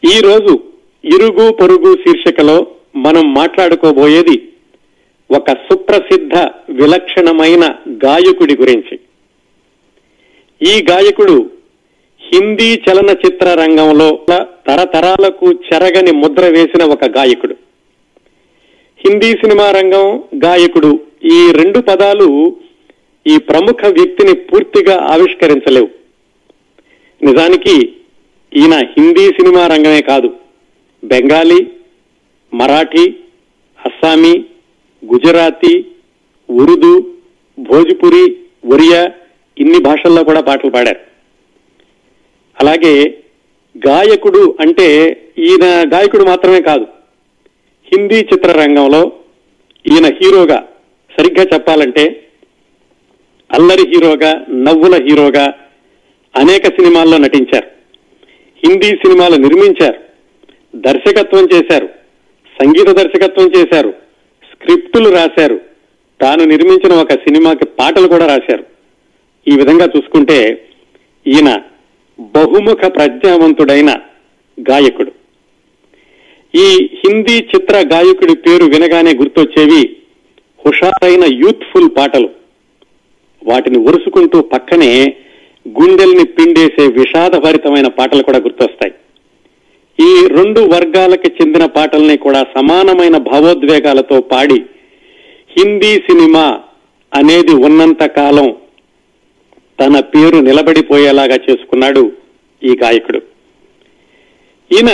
ఈ రోజు ఇరుగు పొరుగు శీర్షికలో మనం మాట్లాడుకోబోయేది ఒక సుప్రసిద్ధ విలక్షణమైన గాయకుడి గురించి. ఈ గాయకుడు హిందీ చలనచిత్ర రంగంలో తరతరాలకు చెరగని ముద్ర వేసిన ఒక గాయకుడు. హిందీ సినిమా రంగం, గాయకుడు, ఈ రెండు పదాలు ఈ ప్రముఖ వ్యక్తిని పూర్తిగా ఆవిష్కరించలేవు. నిజానికి ఈయన హిందీ సినిమా రంగమే కాదు, బెంగాలీ, మరాఠీ, అస్సామీ, గుజరాతీ, ఉర్దూ, భోజ్పురి, ఒరియా ఇన్ని భాషల్లో కూడా పాటలు పాడారు. అలాగే గాయకుడు అంటే ఈయన గాయకుడు మాత్రమే కాదు, హిందీ చిత్రరంగంలో ఈయన హీరోగా, సరిగ్గా చెప్పాలంటే అల్లరి హీరోగా, నవ్వుల హీరోగా అనేక సినిమాల్లో నటించారు. హిందీ సినిమాలు నిర్మించారు, దర్శకత్వం చేశారు, సంగీత దర్శకత్వం చేశారు, స్క్రిప్టులు రాశారు, తాను నిర్మించిన ఒక సినిమాకి పాటలు కూడా రాశారు. ఈ విధంగా చూసుకుంటే ఈయన బహుముఖ ప్రజ్ఞావంతుడైన గాయకుడు. ఈ హిందీ చిత్ర గాయకుడి పేరు వినగానే గుర్తొచ్చేవి హుషారైన యూత్ఫుల్ పాటలు. వాటిని ఒరుసుకుంటూ పక్కనే గుండెల్ని పిండేసే విషాదభరితమైన పాటలు కూడా గుర్తొస్తాయి. ఈ రెండు వర్గాలకు చెందిన పాటల్ని కూడా సమానమైన భావోద్వేగాలతో పాడి హిందీ సినిమా అనేది ఉన్నంత కాలం తన పేరు నిలబడిపోయేలాగా చేసుకున్నాడు ఈ గాయకుడు. ఈయన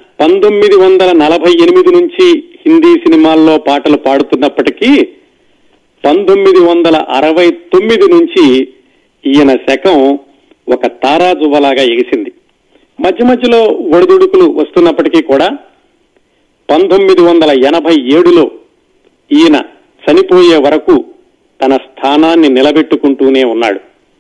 1948 నుంచి హిందీ సినిమాల్లో పాటలు పాడుతున్నప్పటికీ 1969 నుంచి ఈయన శకం ఒక తారాజువ్వలాగా ఎగిసింది. మధ్య మధ్యలో ఒడిదుడుకులు వస్తున్నప్పటికీ కూడా 1987లో ఈయన చనిపోయే వరకు తన స్థానాన్ని నిలబెట్టుకుంటూనే ఉన్నాడు.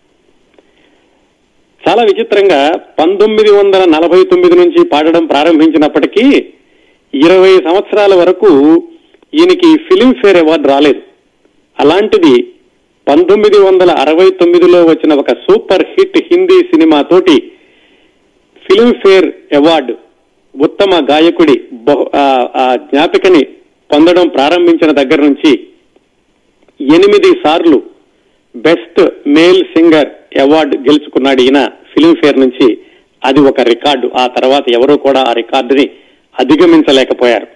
చాలా విచిత్రంగా 1949 నుంచి పాడడం ప్రారంభించినప్పటికీ 20 సంవత్సరాల వరకు ఈయనకి ఫిలింఫేర్ అవార్డు రాలేదు. అలాంటిది 1969లో వచ్చిన ఒక సూపర్ హిట్ హిందీ సినిమా తోటి ఫిలింఫేర్ అవార్డు ఉత్తమ గాయకుడి జ్ఞాపికని పొందడం ప్రారంభించిన దగ్గర నుంచి 8 సార్లు బెస్ట్ మేల్ సింగర్ అవార్డు గెలుచుకున్నాడు ఈయన ఫిలింఫేర్ నుంచి. అది ఒక రికార్డు. ఆ తర్వాత ఎవరూ కూడా ఆ రికార్డుని అధిగమించలేకపోయారు.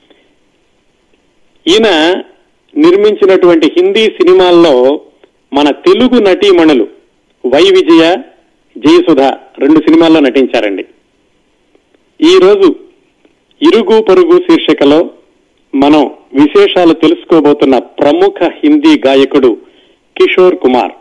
ఈయన నిర్మించినటువంటి హిందీ సినిమాల్లో మన తెలుగు నటీమణులు వై విజయ, జయసుధ 2 సినిమాల్లో నటించారండి. ఈ రోజు ఇరుగు పొరుగు శీర్షికలో మనం విశేషాలు తెలుసుకోబోతున్న ప్రముఖ హిందీ గాయకుడు కిషోర్ కుమార్.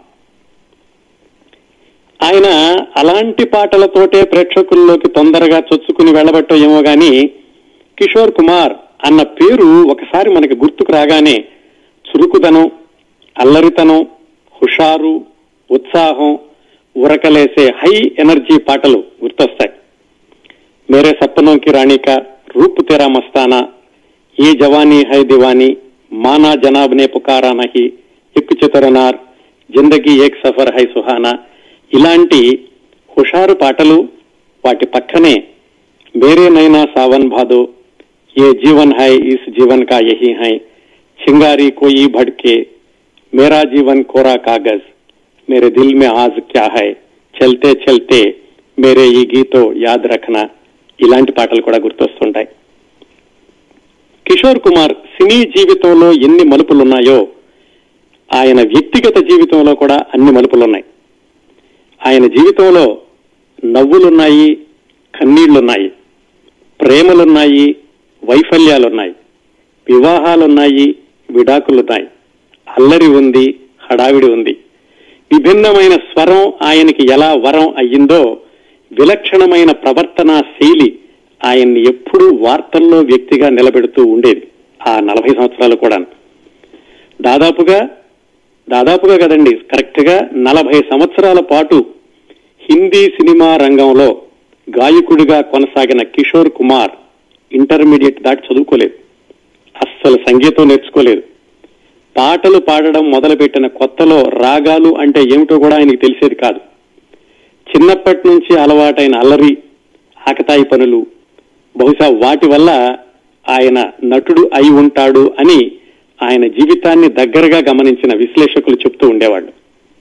ఆయన అలాంటి పాటలతోటే ప్రేక్షకుల్లోకి తొందరగా చొచ్చుకుని వెళ్లబట్టో ఏమో గాని, కిషోర్ కుమార్ అన్న పేరు ఒకసారి మనకి గుర్తుకు రాగానే చురుకుదనం, అల్లరితనం, హుషారు, ఉత్సాహం, ఉరకలేసే హై ఎనర్జీ పాటలు గుర్తొస్తాయి. మేరే సప్నోं की रानी का, रूप तेरा मस्ताना, ये जवानी है दीवानी, माना जनाब ने पुकारा नहीं, एक चितरनार, जिंदगी एक सफर है सुहाना ఇలాంటి హుషారు పాటలు. వాటి పక్కనే మేరే నైనా సావన్ భాదో, ఏ జీవన్ హై ఇస్ జీవన్ కా యహీ హై, చింగారీ కోయి భడ్కే, మేరా జీవన్ కోరా కాగజ్, మేరే దిల్ మే ఆజ్ క్యా హై, చల్తే చల్తే మేరే ఈ గీతో యాద్ రఖనా ఇలాంటి పాటలు కూడా గుర్తొస్తుంటాయి. కిషోర్ కుమార్ సినీ జీవితంలో ఎన్ని మలుపులున్నాయో ఆయన వ్యక్తిగత జీవితంలో కూడా అన్ని మలుపులున్నాయి. ఆయన జీవితంలో నవ్వులున్నాయి, కన్నీళ్లున్నాయి, ప్రేమలున్నాయి, వైఫల్యాలున్నాయి, వివాహాలున్నాయి, విడాకులున్నాయి, అల్లరి ఉంది, హడావిడి ఉంది. విభిన్నమైన స్వరం ఆయనకి ఎలా వరం అయ్యిందో విలక్షణమైన ప్రవర్తనా శైలి ఆయన్ని ఎప్పుడూ వార్తల్లో వ్యక్తిగా నిలబెడుతూ ఉండేది. ఆ 40 సంవత్సరాలు కూడా దాదాపుగా కదండి, కరెక్ట్ గా 40 సంవత్సరాల పాటు హిందీ సినిమా రంగంలో గాయకుడిగా కొనసాగిన కిషోర్ కుమార్ ఇంటర్మీడియట్ దాటి చదువుకోలేదు, అస్సలు సంగీతం నేర్చుకోలేదు. పాటలు పాడడం మొదలుపెట్టిన కొత్తలో రాగాలు అంటే ఏమిటో కూడా ఆయనకి తెలిసేది కాదు. చిన్నప్పటి నుంచి అలవాటైన అల్లరి, ఆకతాయి పనులు, బహుశా వాటి వల్ల ఆయన నటుడు అయి ఉంటాడు అని ఆయన జీవితాన్ని దగ్గరగా గమనించిన విశ్లేషకులు చెప్తూ ఉండేవాళ్ళు.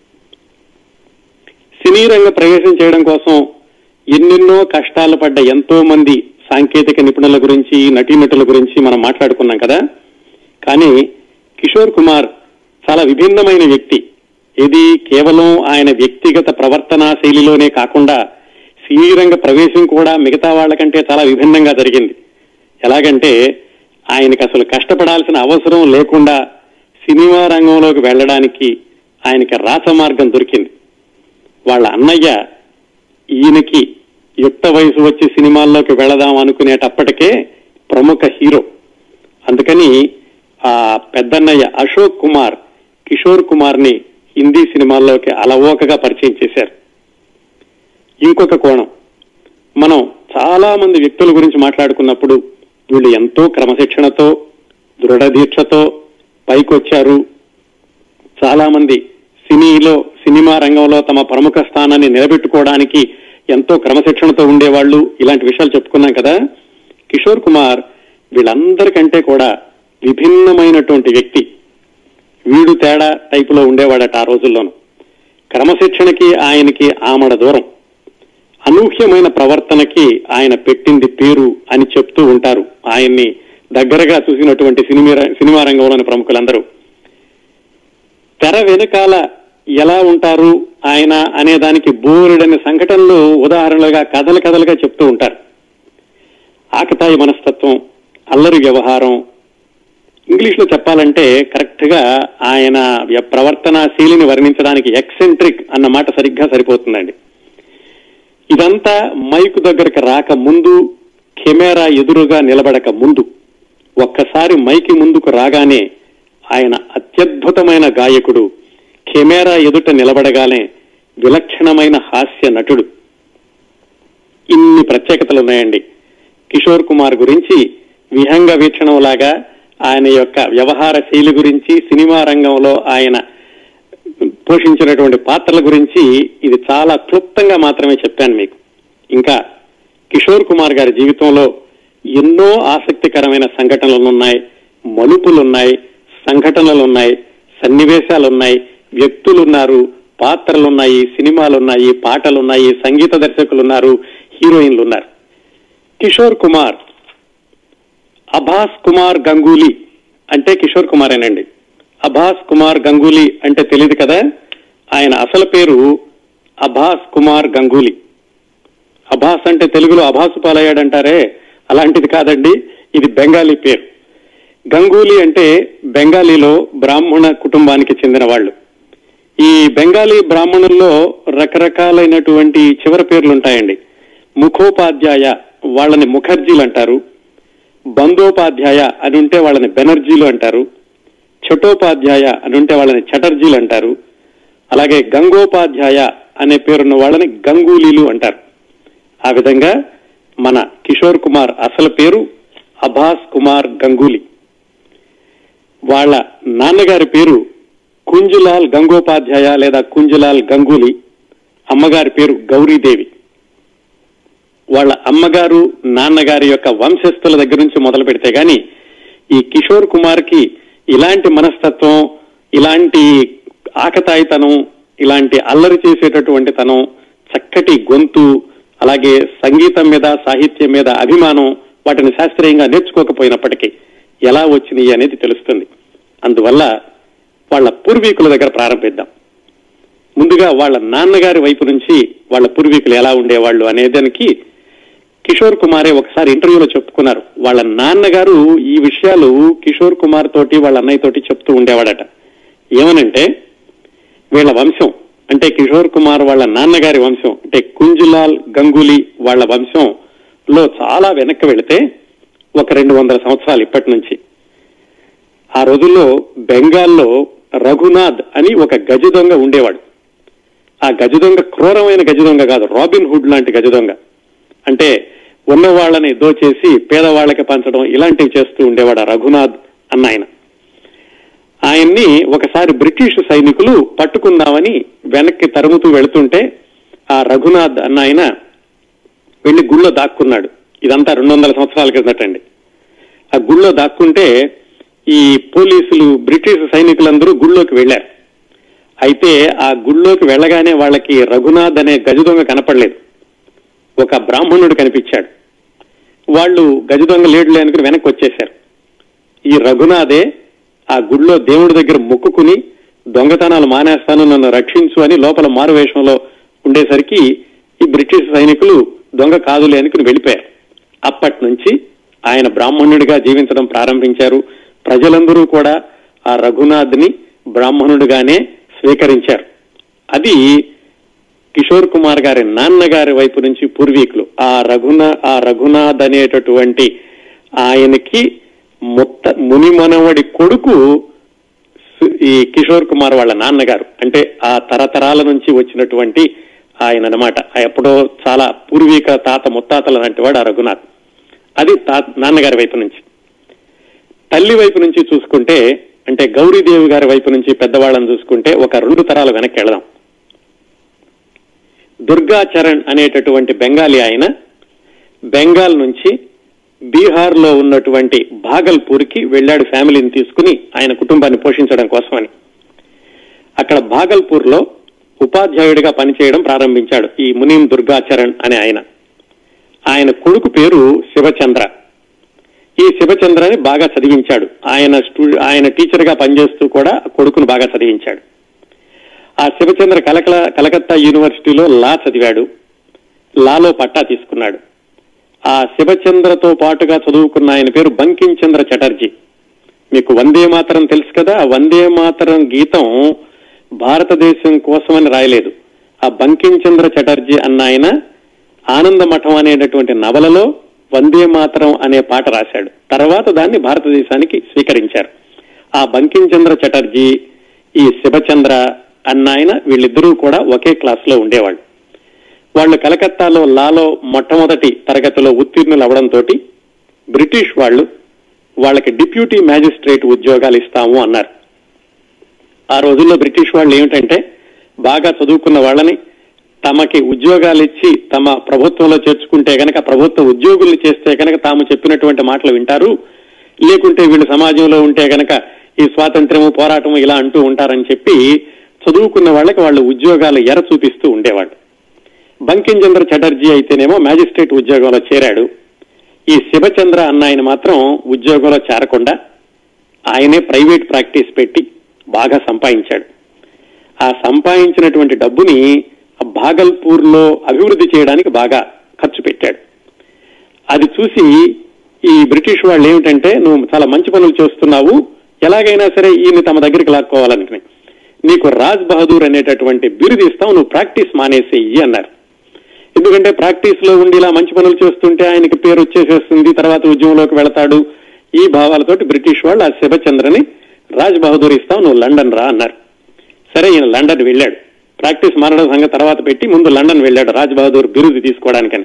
సినీ రంగ ప్రవేశం చేయడం కోసం ఎన్నెన్నో కష్టాలు పడ్డ ఎంతో మంది సాంకేతిక నిపుణుల గురించి, నటీనటుల గురించి మనం మాట్లాడుకున్నాం కదా. కానీ కిషోర్ కుమార్ చాలా విభిన్నమైన వ్యక్తి. ఇది కేవలం ఆయన వ్యక్తిగత ప్రవర్తనా శైలిలోనే కాకుండా సినీ రంగ ప్రవేశం కూడా మిగతా వాళ్ళకంటే చాలా విభిన్నంగా జరిగింది. ఎలాగంటే ఆయనకి అసలు కష్టపడాల్సిన అవసరం లేకుండా సినిమా రంగంలోకి వెళ్ళడానికి ఆయనకి రాచమార్గం దొరికింది. వాళ్ళ అన్నయ్య ఈయనకి యుక్త వయసు వచ్చి సినిమాల్లోకి వెళదాం అనుకునేటప్పటికే ప్రముఖ హీరో. అందుకని ఆ పెద్దన్నయ్య అశోక్ కుమార్ కిషోర్ కుమార్ ని హిందీ సినిమాల్లోకి అలవోకగా పరిచయం చేశారు. ఇంకొక కోణం, మనం చాలా మంది వ్యక్తుల గురించి మాట్లాడుకున్నప్పుడు వీళ్ళు ఎంతో క్రమశిక్షణతో, దృఢదీక్షతో పైకొచ్చారు. చాలా మంది సినిమా రంగంలో తమ ప్రముఖ స్థానాన్ని నిలబెట్టుకోవడానికి ఎంతో క్రమశిక్షణతో ఉండేవాళ్లు. ఇలాంటి విషయాలు చెప్పుకున్నాం కదా. కిషోర్ కుమార్ వీళ్ళందరికంటే కూడా విభిన్నమైనటువంటి వ్యక్తి. వీడు తేడా టైపులో ఉండేవాడట ఆ రోజుల్లోనూ. క్రమశిక్షణకి ఆయనకి ఆమడ దూరం. అనూహ్యమైన ప్రవర్తనకి ఆయన పెట్టింది పేరు అని చెప్తూ ఉంటారు ఆయన్ని దగ్గరగా చూసినటువంటి సినిమా రంగంలోని ప్రముఖులందరూ. తెర వెనుకాల ఎలా ఉంటారు ఆయన అనే దానికి బోరెడని సంఘటనలు ఉదాహరణలుగా కథలుగా చెప్తూ ఉంటారు. ఆకతాయి మనస్తత్వం, అల్లరి వ్యవహారం, ఇంగ్లీష్ లో చెప్పాలంటే కరెక్ట్ గా ఆయన ప్రవర్తనా శైలిని వర్ణించడానికి ఎక్సెంట్రిక్ అన్న మాట సరిగ్గా సరిపోతుందండి. ఇదంతా మైకు దగ్గరకు రాక ముందు, కెమెరా ఎదురుగా నిలబడక ముందు. ఒక్కసారి మైకి ముందుకు రాగానే ఆయన అత్యద్భుతమైన గాయకుడు, కెమెరా ఎదుట నిలబడగానే విలక్షణమైన హాస్య నటుడు. ఇన్ని ప్రత్యేకతలు ఉన్నాయండి. కిషోర్ కుమార్ గురించి విహంగ వీక్షణంలాగా ఆయన యొక్క వ్యవహార శైలి గురించి, సినిమా రంగంలో ఆయన పోషించినటువంటి పాత్రల గురించి ఇది చాలా క్లుప్తంగా మాత్రమే చెప్పాను మీకు. ఇంకా కిషోర్ కుమార్ గారి జీవితంలో ఎన్నో ఆసక్తికరమైన సంఘటనలున్నాయి, మలుపులున్నాయి, సంఘటనలున్నాయి, సన్నివేశాలున్నాయి, వ్యక్తులున్నారు, పాత్రలున్నాయి, సినిమాలున్నాయి, పాటలున్నాయి, సంగీత దర్శకులున్నారు, హీరోయిన్లున్నారు. కిషోర్ కుమార్ అభాస్ కుమార్ గంగూలీ అంటే కిషోర్ కుమారేనండి. అభాస్ కుమార్ గంగూలీ అంటే తెలియదు కదా. ఆయన అసలు పేరు అభాస్ కుమార్ గంగూలీ. అభాస్ అంటే తెలుగులో అభాసు పాలయ్యాడంటారే, అలాంటిది కాదండి. ఇది బెంగాలీ పేరు. గంగూలీ అంటే బెంగాలీలో బ్రాహ్మణ కుటుంబానికి చెందిన వాళ్ళు. ఈ బెంగాలీ బ్రాహ్మణుల్లో రకరకాలైనటువంటి చివరి పేర్లు ఉంటాయండి. ముఖోపాధ్యాయ వాళ్ళని ముఖర్జీలు అంటారు. బందోపాధ్యాయ అని ఉంటే వాళ్ళని బెనర్జీలు అంటారు. చటోపాధ్యాయ అని ఉంటే వాళ్ళని చటర్జీలు అంటారు. అలాగే గంగోపాధ్యాయ అనే పేరున్న వాళ్ళని గంగూలీలు అంటారు. ఆ విధంగా మన కిషోర్ కుమార్ అసలు పేరు అభాస్ కుమార్ గంగూలీ. వాళ్ళ నాన్నగారి పేరు కుంజులాల్ గంగోపాధ్యాయ లేదా కుంజులాల్ గంగూలీ. అమ్మగారి పేరు గౌరీదేవి. వాళ్ళ అమ్మగారు, నాన్నగారి యొక్క వంశస్థుల దగ్గర నుంచి మొదలు పెడితే గాని ఈ కిషోర్ కుమార్ కి ఇలాంటి మనస్తత్వం, ఇలాంటి ఆకతాయితనం, ఇలాంటి అల్లరి చేసేటటువంటి తనం, చక్కటి గొంతు, అలాగే సంగీతం మీద, సాహిత్యం మీద అభిమానం, వాటిని శాస్త్రీయంగా నేర్చుకోకపోయినప్పటికీ ఎలా వచ్చినాయి అనేది తెలుస్తుంది. అందువల్ల వాళ్ళ పూర్వీకుల దగ్గర ప్రారంభిద్దాం. ముందుగా వాళ్ళ నాన్నగారి వైపు నుంచి వాళ్ళ పూర్వీకులు ఎలా ఉండేవాళ్ళు అనేదానికి కిషోర్ కుమారే ఒకసారి ఇంటర్వ్యూలో చెప్పుకున్నారు. వాళ్ళ నాన్నగారు ఈ విషయాలు కిషోర్ కుమార్ తోటి, వాళ్ళ అన్నయ్య తోటి చెప్తూ ఉండేవాడట. ఏమనంటే వీళ్ళ వంశం అంటే కిషోర్ కుమార్ వాళ్ళ నాన్నగారి వంశం అంటే కుంజులాల్ గంగూలీ వాళ్ళ వంశంలో చాలా వెనక్కి వెళితే ఒక 200 సంవత్సరాలు ఇప్పటి నుంచి. ఆ రోజుల్లో బెంగాల్లో రఘునాథ్ అని ఒక గజ దొంగ ఉండేవాడు. ఆ గజ దొంగ క్రూరమైన గజ దొంగ కాదు, రాబిన్ హుడ్ లాంటి గజ దొంగ. అంటే ఉన్న వాళ్ళని దోచేసి పేదవాళ్లకి పంచడం ఇలాంటివి చేస్తూ ఉండేవాడు ఆ రఘునాథ్ అన్న ఆయన. ఆయన్ని ఒకసారి బ్రిటిష్ సైనికులు పట్టుకుందామని వెనక్కి తరుముతూ వెళుతుంటే ఆ రఘునాథ్ అన్న ఆయన వెళ్లి గుళ్ళో దాక్కున్నాడు. ఇదంతా 200 సంవత్సరాల క్రిందటండి. ఆ గుళ్ళో దాక్కుంటే ఈ పోలీసులు, బ్రిటిష్ సైనికులందరూ గుళ్ళోకి వెళ్లారు. అయితే ఆ గుళ్ళోకి వెళ్ళగానే వాళ్ళకి రఘునాథ్ అనే గజ దొంగ కనపడలేదు. ఒక బ్రాహ్మణుడు కనిపించాడు. వాళ్ళు గజ దొంగ లేడులే అనుకుని వెనక్కి వచ్చేశారు. ఈ రఘునాథే ఆ గుళ్ళో దేవుడి దగ్గర మొక్కుకుని దొంగతనాలు మానేస్తాను, నన్ను రక్షించు అని లోపల మారువేషంలో ఉండేసరికి ఈ బ్రిటిష్ సైనికులు దొంగ కాదులే అనుకుని వెళ్ళిపోయారు. అప్పటి నుంచి ఆయన బ్రాహ్మణుడిగా జీవించడం ప్రారంభించారు. ప్రజలందరూ కూడా ఆ రఘునాథ్ని బ్రాహ్మణుడిగానే స్వీకరించారు. అది కిషోర్ కుమార్ గారి నాన్నగారి వైపు నుంచి పూర్వీకులు. ఆ రఘునాథ్ అనేటటువంటి ఆయనకి ముని మనవడి కొడుకు ఈ కిషోర్ కుమార్ వాళ్ళ నాన్నగారు. అంటే ఆ తరతరాల నుంచి వచ్చినటువంటి ఆయన అన్నమాట. ఎప్పుడో చాలా పూర్వీక తాత ముత్తాతల లాంటి వాడు ఆ రఘునాథ్. అది నాన్నగారి వైపు నుంచి. తల్లి వైపు నుంచి చూసుకుంటే, అంటే గౌరీదేవి గారి వైపు నుంచి పెద్దవాళ్ళని చూసుకుంటే ఒక 2 తరాల వెనక్కి వెళదాం. దుర్గాచరణ్ అనేటటువంటి బెంగాలీ ఆయన బెంగాల్ నుంచి బీహార్ లో ఉన్నటువంటి భాగల్పూర్కి వెళ్ళాడు ఫ్యామిలీని తీసుకుని ఆయన కుటుంబాన్ని పోషించడం కోసమని. అక్కడ భాగల్పూర్ లో ఉపాధ్యాయుడిగా పనిచేయడం ప్రారంభించాడు ఈ మునీం దుర్గాచరణ్ అనే ఆయన. ఆయన కొడుకు పేరు శివచంద్ర. ఈ శివచంద్రని బాగా చదివించాడు. ఆయన టీచర్ గా పనిచేస్తూ కూడా కొడుకును బాగా చదివించాడు. ఆ శివచంద్ర కలకత్తా యూనివర్సిటీలో లా చదివాడు. లాలో పట్టా తీసుకున్నాడు. ఆ శివచంద్రతో పాటుగా చదువుకున్న ఆయన పేరు బంకిం చంద్ర చటర్జీ. మీకు వందే మాతరం తెలుసు కదా. ఆ వందే మాతరం గీతం భారతదేశం కోసమని రాయలేదు. ఆ బంకిం చంద్ర చటర్జీ అన్న ఆయన ఆనంద మఠం అనేటటువంటి నవలలో వందే మాతరం అనే పాట రాశాడు. తర్వాత దాన్ని భారతదేశానికి స్వీకరించారు. ఆ బంకిం చంద్ర చటర్జీ, ఈ శివచంద్ర అన్న ఆయన, వీళ్ళిద్దరూ కూడా ఒకే క్లాస్ లో ఉండేవాళ్ళు. వాళ్ళు కలకత్తాలో లాలో మొట్టమొదటి తరగతిలో ఉత్తీర్ణులు అవడంతో బ్రిటిష్ వాళ్ళు వాళ్ళకి డిప్యూటీ మ్యాజిస్ట్రేట్ ఉద్యోగాలు ఇస్తాము అన్నారు. ఆ రోజుల్లో బ్రిటిష్ వాళ్ళు ఏమిటంటే బాగా చదువుకున్న వాళ్ళని తమకి ఉద్యోగాలు ఇచ్చి తమ ప్రభుత్వంలో చేర్చుకుంటే గనక, ప్రభుత్వ ఉద్యోగుల్ని చేస్తే కనుక తాము చెప్పినటువంటి మాటలు వింటారు, లేకుంటే వీళ్ళు సమాజంలో ఉంటే గనక ఈ స్వాతంత్ర్యము పోరాటము ఇలా అంటూ ఉంటారని చెప్పి చదువుకున్న వాళ్ళకి వాళ్ళు ఉద్యోగాలు ఎర చూపిస్తూ ఉండేవాళ్ళు. బంకిం చంద్ర చటర్జీ అయితేనేమో మ్యాజిస్ట్రేట్ ఉద్యోగంలో చేరాడు. ఈ శివచంద్ర అన్న ఆయన మాత్రం ఉద్యోగంలో చేరకుండా ఆయనే ప్రైవేట్ ప్రాక్టీస్ పెట్టి బాగా సంపాదించాడు. ఆ సంపాదించినటువంటి డబ్బుని భాగల్పూర్ లో అభివృద్ధి చేయడానికి బాగా ఖర్చు పెట్టాడు. అది చూసి ఈ బ్రిటిష్ వాళ్ళు ఏమిటంటే, నువ్వు చాలా మంచి పనులు చేస్తున్నావు, ఎలాగైనా సరే ఈయన తమ దగ్గరికి లాక్కోవాలనుకుని నీకు రాజ్ బహదూర్ అనేటటువంటి బిరుదు ఇస్తాం, నువ్వు ప్రాక్టీస్ మానేసేయి అన్నారు. ఎందుకంటే ప్రాక్టీస్ లో ఉండి ఇలా మంచి పనులు చేస్తుంటే ఆయనకి పేరు వచ్చేసేస్తుంది, తర్వాత ఉద్యమంలోకి వెళతాడు. ఈ భావాలతోటి బ్రిటిష్ వాళ్ళు ఆ శివచంద్రని రాజ్ బహదూర్ ఇస్తాం, నువ్వు లండన్ రా అన్నారు. సరే, ఈయన లండన్ వెళ్ళాడు. ప్రాక్టీస్ మారడం సంగతి తర్వాత పెట్టి ముందు లండన్ వెళ్ళాడు రాజ్ బహదూర్ బిరుదు తీసుకోవడానికని.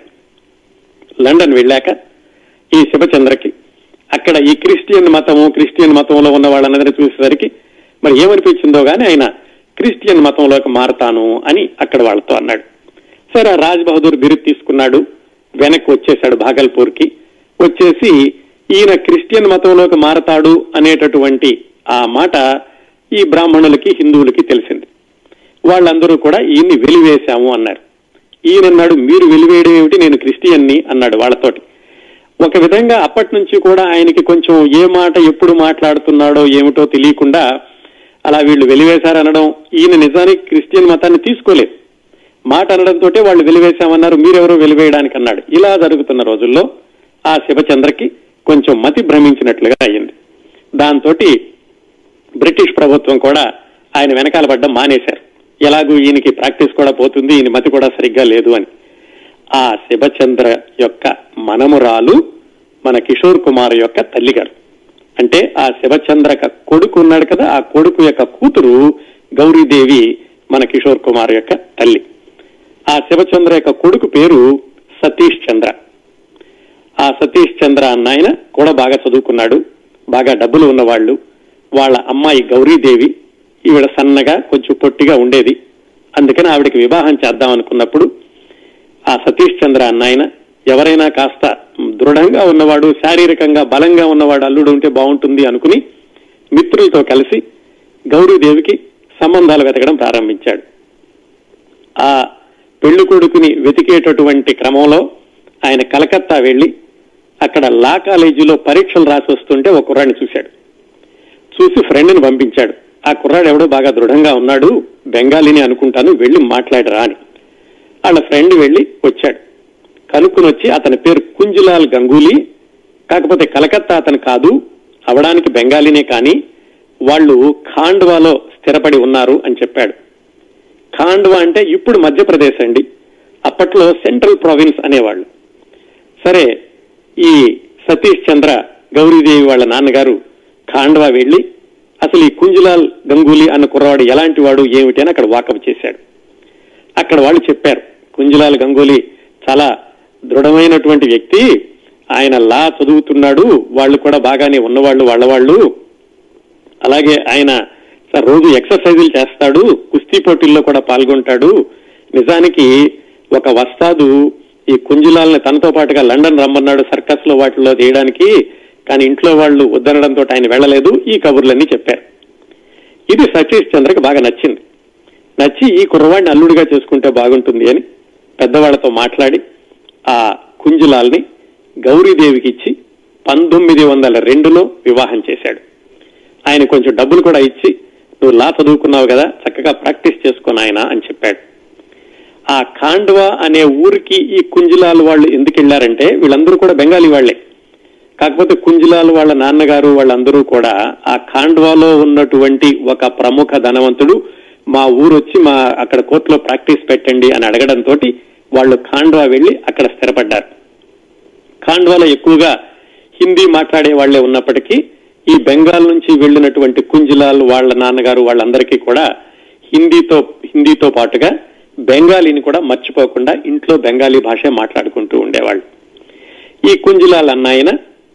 లండన్ వెళ్ళాక ఈ శివచంద్రకి అక్కడ ఈ క్రిస్టియన్ మతంలో ఉన్న వాళ్ళందరినీ చూసేసరికి మరి ఏమనిపించిందో గానీ ఆయన క్రిస్టియన్ మతంలోకి మారతాను అని అక్కడ వాళ్ళతో అన్నాడు. సరే, రాజ్ బహదూర్ బిరుదు తీసుకున్నాడు. వెనక్కి వచ్చేశాడు భాగల్పూర్కి. వచ్చేసి ఈయన క్రిస్టియన్ మతంలోకి మారతాడు అనేటటువంటి ఆ మాట ఈ బ్రాహ్మణులకి, హిందువులకి తెలిసింది. వాళ్ళందరూ కూడా ఈయన్ని వెలివేశాము అన్నారు. ఈయనన్నాడు, మీరు వెలివేయడం ఏమిటి, నేను క్రిస్టియన్ని అన్నాడు వాళ్ళతోటి. ఒక విధంగా అప్పటి నుంచి కూడా ఆయనకి కొంచెం ఏ మాట ఎప్పుడు మాట్లాడుతున్నాడో ఏమిటో తెలియకుండా అలా వీళ్ళు వెలివేశారనడం, ఈయన నిజానికి క్రిస్టియన్ మతాన్ని తీసుకోలేదు. మాట అనడంతో వాళ్ళు వెలివేశామన్నారు, మీరెవరో వెలివేయడానికి అన్నాడు. ఇలా జరుగుతున్న రోజుల్లో ఆ శివచంద్రకి కొంచెం మతి భ్రమించినట్లుగా అయ్యింది. దాంతో బ్రిటిష్ ప్రభుత్వం కూడా ఆయన వెనకాల పడ్డం మానేశారు. ఎలాగూ ఈయనకి ప్రాక్టీస్ కూడా పోతుంది, ఈయన మతి కూడా సరిగ్గా లేదు అని. ఆ శివచంద్ర యొక్క మనమురాలు మన కిషోర్ కుమార్ యొక్క తల్లిగారు. అంటే ఆ శివచంద్ర కొడుకు ఉన్నాడు కదా, ఆ కొడుకు యొక్క కూతురు గౌరీదేవి మన కిషోర్ కుమార్ యొక్క తల్లి. ఆ శివచంద్ర యొక్క కొడుకు పేరు సతీష్ చంద్ర. ఆ సతీష్ చంద్ర అన్న ఆయన కూడా బాగా చదువుకున్నాడు, బాగా డబ్బులు ఉన్నవాళ్ళు. వాళ్ళ అమ్మాయి గౌరీదేవి ఈవిడ సన్నగా కొంచెం పొట్టిగా ఉండేది. అందుకని ఆవిడకి వివాహం చేద్దాం అనుకున్నప్పుడు ఆ సతీష్ చంద్ర అన్న ఆయన ఎవరైనా కాస్త దృఢంగా ఉన్నవాడు, శారీరకంగా బలంగా ఉన్నవాడు అల్లుడు ఉంటే బాగుంటుంది అనుకుని మిత్రులతో కలిసి గౌరీదేవికి సంబంధాలు వెతకడం ప్రారంభించాడు. ఆ పెళ్లి కొడుకుని వెతికేటటువంటి క్రమంలో ఆయన కలకత్తా వెళ్లి అక్కడ లా కాలేజీలో పరీక్షలు రాసి వస్తుంటే ఒక కుర్రాడిని చూశాడు. చూసి ఫ్రెండ్ని పంపించాడు. ఆ కుర్రాడు ఎవడో బాగా దృఢంగా ఉన్నాడు, బెంగాలీని అనుకుంటాను, వెళ్లి మాట్లాడరా అని. వాళ్ళ ఫ్రెండ్ వెళ్లి వచ్చాడు. కనుక్కుని వచ్చి అతని పేరు కుంజులాల్ గంగూలీ, కాకపోతే కలకత్తా అతను కాదు, అవడానికి బెంగాలీనే, కానీ వాళ్ళు ఖాండ్వాలో స్థిరపడి ఉన్నారు అని చెప్పాడు. ఖాండ్వా అంటే ఇప్పుడు మధ్యప్రదేశ్ అండి, అప్పట్లో సెంట్రల్ ప్రావిన్స్ అనేవాళ్ళు. సరే, ఈ సతీష్ చంద్ర గౌరీదేవి వాళ్ళ నాన్నగారు ఖాండ్వా వెళ్లి అసలు ఈ కుంజులాల్ గంగూలీ అన్న కుర్రవాడు ఎలాంటి వాడు ఏమిటి అని అక్కడ వాకప్ చేశాడు. అక్కడ వాళ్ళు చెప్పారు, కుంజులాల్ గంగూలీ చాలా దృఢమైనటువంటి వ్యక్తి, ఆయన లా చదువుతున్నాడు, వాళ్ళు కూడా బాగానే ఉన్నవాళ్ళు వాళ్ళవాళ్ళు, అలాగే ఆయన రోజు ఎక్సర్సైజులు చేస్తాడు, కుస్తీ పోటీల్లో కూడా పాల్గొంటాడు. నిజానికి ఒక వస్తాదు ఈ కుంజులాల్ని తనతో పాటుగా లండన్ రమ్మన్నాడు సర్కస్ లో వాటిల్లో చేయడానికి, కానీ ఇంట్లో వాళ్ళు వద్దనడంతో ఆయన వెళ్లలేదు. ఈ కబుర్లన్నీ చెప్పారు. ఇది సతీష్ చంద్రకి బాగా నచ్చింది. నచ్చి ఈ కుర్రవాడిని అల్లుడిగా చేసుకుంటే బాగుంటుంది అని పెద్దవాళ్లతో మాట్లాడి ఆ కుంజులాల్ని గౌరీదేవికి ఇచ్చి 1902లో వివాహం చేశాడు. ఆయన కొంచెం డబ్బులు కూడా ఇచ్చి, నువ్వు లా చదువుకున్నావు కదా, చక్కగా ప్రాక్టీస్ చేసుకుని ఆయన అని చెప్పాడు. ఆ ఖాండ్వా అనే ఊరికి ఈ కుంజులాల్ వాళ్ళు ఎందుకు వెళ్లారంటే, వీళ్ళందరూ కూడా బెంగాలీ వాళ్లే, కాకపోతే కుంజులాల్ వాళ్ళ నాన్నగారు వాళ్ళందరూ కూడా ఆ ఖాండ్వాలో ఉన్నటువంటి ఒక ప్రముఖ ధనవంతుడు మా ఊరు వచ్చి మా అక్కడ కోర్టులో ప్రాక్టీస్ పెట్టండి అని అడగడంతో వాళ్ళు ఖాండ్వా వెళ్లి అక్కడ స్థిరపడ్డారు. ఖాండ్వాలో ఎక్కువగా హిందీ మాట్లాడే వాళ్లే ఉన్నప్పటికీ ఈ బెంగాల్ నుంచి వెళ్లినటువంటి కుంజులాల్ వాళ్ళ నాన్నగారు వాళ్ళందరికీ కూడా హిందీతో పాటుగా బెంగాలీని కూడా మర్చిపోకుండా ఇంట్లో బెంగాలీ భాష మాట్లాడుకుంటూ ఉండేవాళ్ళు. ఈ కుంజులాల్ అన్నాయన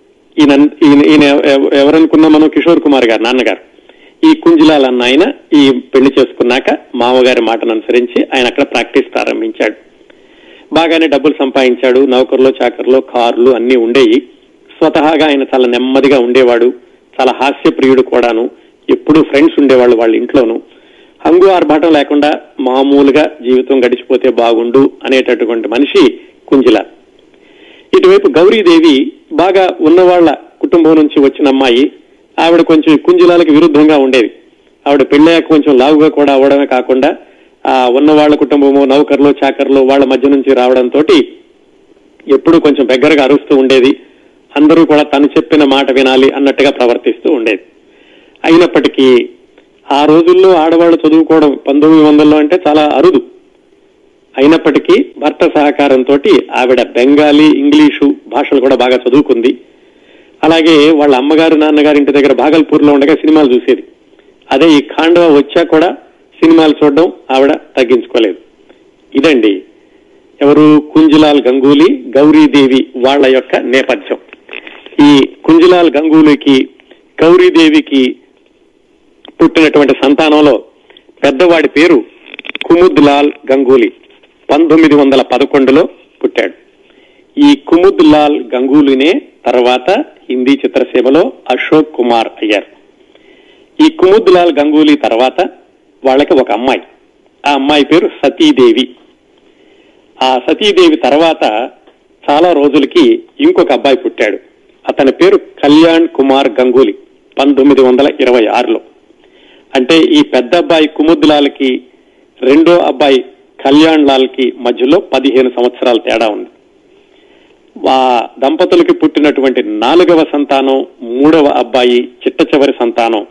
ఈయన ఎవరనుకున్నా మనం, కిషోర్ కుమార్ గారు నాన్నగారు. ఈ కుంజులాల్ అన్నాయన ఈ పెళ్లి చేసుకున్నాక మామగారి మాటను అనుసరించి ఆయన అక్కడ ప్రాక్టీస్ ప్రారంభించాడు. బాగానే డబ్బులు సంపాదించాడు. నౌకర్లో చాకర్లో కార్లు అన్ని ఉండేవి. స్వతహాగా ఆయన చాలా నెమ్మదిగా ఉండేవాడు, చాలా హాస్యప్రియుడు కూడాను. ఎప్పుడూ ఫ్రెండ్స్ ఉండేవాళ్ళు వాళ్ళ ఇంట్లోనూ. హంగు ఆర్భాటం లేకుండా మామూలుగా జీవితం గడిచిపోతే బాగుండు అనేటటువంటి మనిషి కుంజులాల్. ఇటువైపు గౌరీదేవి బాగా ఉన్నవాళ్ల కుటుంబం నుంచి వచ్చిన అమ్మాయి. ఆవిడ కొంచెం కుంజులాలకి విరుద్ధంగా ఉండేది. ఆవిడ పెళ్ళాక కొంచెం లావుగా కూడా అవడమే కాకుండా ఆ ఉన్నవాళ్ల కుటుంబము నౌకర్లు చాకర్లు వాళ్ళ మధ్య నుంచి రావడంతో ఎప్పుడూ కొంచెం దగ్గరగా అరుస్తూ ఉండేది. అందరూ కూడా తను చెప్పిన మాట వినాలి అన్నట్టుగా ప్రవర్తిస్తూ ఉండేది. అయినప్పటికీ ఆ రోజుల్లో ఆడవాళ్లు చదువుకోవడం 1900లో అంటే చాలా అరుదు. అయినప్పటికీ భర్త సహకారంతో ఆవిడ బెంగాలీ, ఇంగ్లీషు భాషలు కూడా బాగా చదువుకుంది. అలాగే వాళ్ళ అమ్మగారు నాన్నగారి ఇంటి దగ్గర భాగల్పూర్ లో ఉండగా సినిమాలు చూసేది. అదే ఈ ఖాండ్వా వచ్చా కూడా సినిమాలు చూడడం ఆవిడ తగ్గించుకోలేదు. ఇదండి ఎవరు, కుంజులాల్ గంగూలీ గౌరీదేవి వాళ్ళ యొక్క నేపథ్యం. ఈ కుంజులాల్ గంగూలీకి గౌరీదేవికి పుట్టినటువంటి సంతానంలో పెద్దవాడి పేరు కుముద్ లాల్ గంగూలీ. 1911లో పుట్టాడు. ఈ కుముద్ లాల్ గంగూలీనే తర్వాత హిందీ చిత్రసీమలో అశోక్ కుమార్ అయ్యారు. ఈ కుముద్ లాల్ గంగూలీ తర్వాత వాళ్ళకి ఒక అమ్మాయి, ఆ అమ్మాయి పేరు సతీదేవి. ఆ సతీదేవి తర్వాత చాలా రోజులకి ఇంకొక అబ్బాయి పుట్టాడు. అతని పేరు కళ్యాణ్ కుమార్ గంగూలీ 1926లో. అంటే ఈ పెద్ద అబ్బాయి కుముద్ లాల్ కి రెండో అబ్బాయి కళ్యాణ్ లాల్ కి మధ్యలో 15 సంవత్సరాల తేడా ఉంది. ఆ దంపతులకి పుట్టినటువంటి 4వ సంతానం, 3వ అబ్బాయి, చిట్ట చివరి సంతానం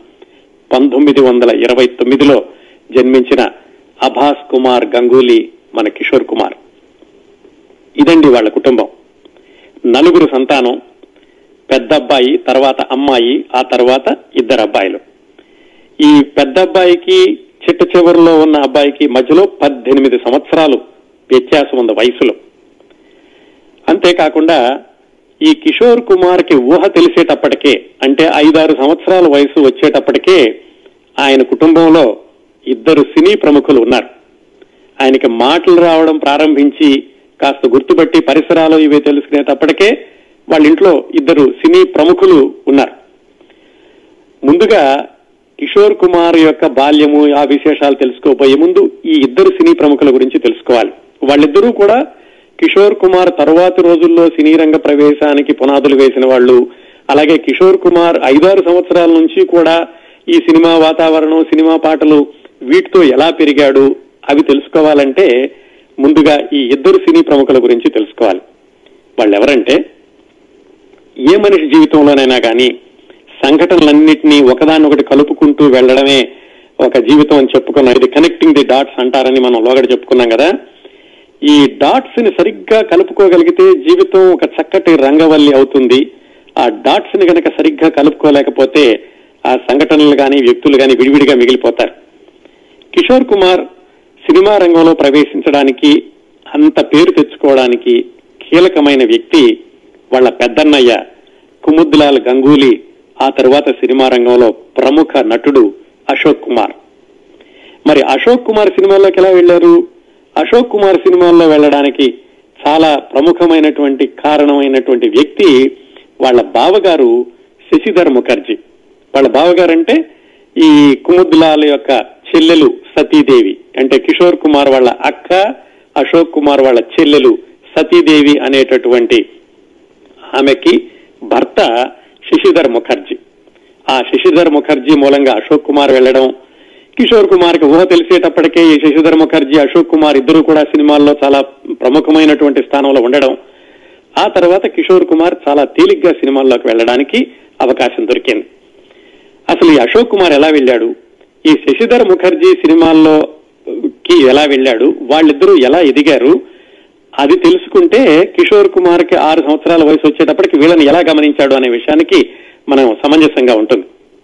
1929లో జన్మించిన అభాస్ కుమార్ గంగూలీ మన కిషోర్ కుమార్. ఇదండి వాళ్ళ కుటుంబం. 4 సంతానం, పెద్ద అబ్బాయి, తర్వాత అమ్మాయి, ఆ తర్వాత 2 అబ్బాయిలు. ఈ పెద్ద అబ్బాయికి చిట్ట చివరిలో ఉన్న అబ్బాయికి మధ్యలో 18 సంవత్సరాలు వ్యత్యాసం ఉంది వయసులో. అంతేకాకుండా ఈ కిషోర్ కుమార్ కి ఊహ తెలిసేటప్పటికే, అంటే 5-6 సంవత్సరాల వయసు వచ్చేటప్పటికే ఆయన కుటుంబంలో 2 సినీ ప్రముఖులు ఉన్నారు. ఆయనకి మాటలు రావడం ప్రారంభించి కాస్త గుర్తుపట్టి పరిసరాలు ఇవే తెలుసుకునేటప్పటికే వాళ్ళ ఇంట్లో ఇద్దరు సినీ ప్రముఖులు ఉన్నారు. ముందుగా కిషోర్ కుమార్ యొక్క బాల్యము, ఆ విశేషాలు తెలుసుకోబోయే ముందు ఈ ఇద్దరు సినీ ప్రముఖుల గురించి తెలుసుకోవాలి. వాళ్ళిద్దరూ కూడా కిషోర్ కుమార్ తరువాతి రోజుల్లో సినీ రంగ ప్రవేశానికి పునాదులు వేసిన వాళ్ళు. అలాగే కిషోర్ కుమార్ 5-6 సంవత్సరాల నుంచి కూడా ఈ సినిమా వాతావరణం, సినిమా పాటలు వీటితో ఎలా పెరిగాడు అవి తెలుసుకోవాలంటే ముందుగా ఈ ఇద్దరు సినీ ప్రముఖుల గురించి తెలుసుకోవాలి. వాళ్ళెవరంటే, ఏ మనిషి జీవితంలోనైనా కానీ సంఘటనలన్నింటినీ ఒకదాన్నొకటి కలుపుకుంటూ వెళ్లడమే ఒక జీవితం అని చెప్పుకున్నాం. ఇది కనెక్టింగ్ ది డాట్స్ అంటారని మనం లోగడ చెప్పుకున్నాం కదా. ఈ డాట్స్ ని సరిగ్గా కలుపుకోగలిగితే జీవితం ఒక చక్కటి రంగవల్లి అవుతుంది. ఆ డాట్స్ ని కనుక సరిగ్గా కలుపుకోలేకపోతే ఆ సంఘటనలు కానీ వ్యక్తులు కానీ విడివిడిగా మిగిలిపోతారు. కిషోర్ కుమార్ సినిమా రంగంలో ప్రవేశించడానికి, అంత పేరు తెచ్చుకోవడానికి కీలకమైన వ్యక్తి వాళ్ళ పెద్దన్నయ్య కుముద్లాల్ గంగూలీ, ఆ తర్వాత సినిమా రంగంలో ప్రముఖ నటుడు అశోక్ కుమార్. మరి అశోక్ కుమార్ సినిమాల్లోకి ఎలా వెళ్లారు? అశోక్ కుమార్ సినిమాల్లో వెళ్లడానికి చాలా ప్రముఖమైనటువంటి కారణమైనటువంటి వ్యక్తి వాళ్ళ బావగారు శశిధర్ ముఖర్జీ. వాళ్ళ బావగారంటే ఈ కుముద్లాల్ యొక్క చెల్లెలు సతీదేవి, అంటే కిషోర్ కుమార్ వాళ్ళ అక్క, అశోక్ కుమార్ వాళ్ళ చెల్లెలు సతీదేవి అనేటటువంటి ఆమెకి భర్త శశిధర్ ముఖర్జీ. ఆ శశిధర్ ముఖర్జీ మూలంగా అశోక్ కుమార్ వెళ్లడం, కిషోర్ కుమార్ కి ఊహ తెలిసేటప్పటికే ఈ శశిధర్ ముఖర్జీ, అశోక్ కుమార్ ఇద్దరు కూడా సినిమాల్లో చాలా ప్రముఖమైనటువంటి స్థానంలో ఉండడం, ఆ తర్వాత కిషోర్ కుమార్ చాలా తేలిగ్గా సినిమాల్లోకి వెళ్లడానికి అవకాశం దొరికింది. అసలు ఈ అశోక్ కుమార్ ఎలా వెళ్ళాడు, ఈ శశిధర్ ముఖర్జీ సినిమాల్లోకి ఎలా వెళ్ళాడు, వాళ్ళిద్దరూ ఎలా ఎదిగారు, అది తెలుసుకుంటే కిషోర్ కుమార్ కి 6 సంవత్సరాల వయసు వచ్చేటప్పటికి వీళ్ళని ఎలా గమనించాడు అనే విషయానికి మనం సమంజసంగా ఉంటుంది.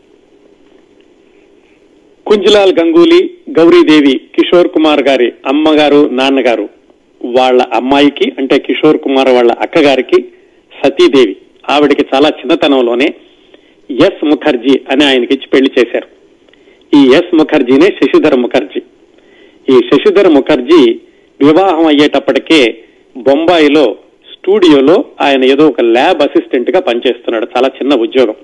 కుంజ్లాల్ గంగూలీ, గౌరీదేవి కిషోర్ కుమార్ గారి అమ్మగారు, నాన్నగారు. వాళ్ళ అమ్మాయికి, అంటే కిషోర్ కుమార్ వాళ్ళ అక్కగారికి సతీదేవి, ఆవిడికి చాలా చిన్నతనంలోనే ఎస్ ముఖర్జీ అని ఆయనకిచ్చి పెళ్లి చేశారు. ఈ ఎస్ ముఖర్జీనే శశిధర్ ముఖర్జీ. ఈ శశిధర్ ముఖర్జీ వివాహం అయ్యేటప్పటికే బొంబాయిలో స్టూడియోలో ఆయన ఏదో ఒక ల్యాబ్ అసిస్టెంట్ గా పనిచేస్తున్నాడు, చాలా చిన్న ఉద్యోగం.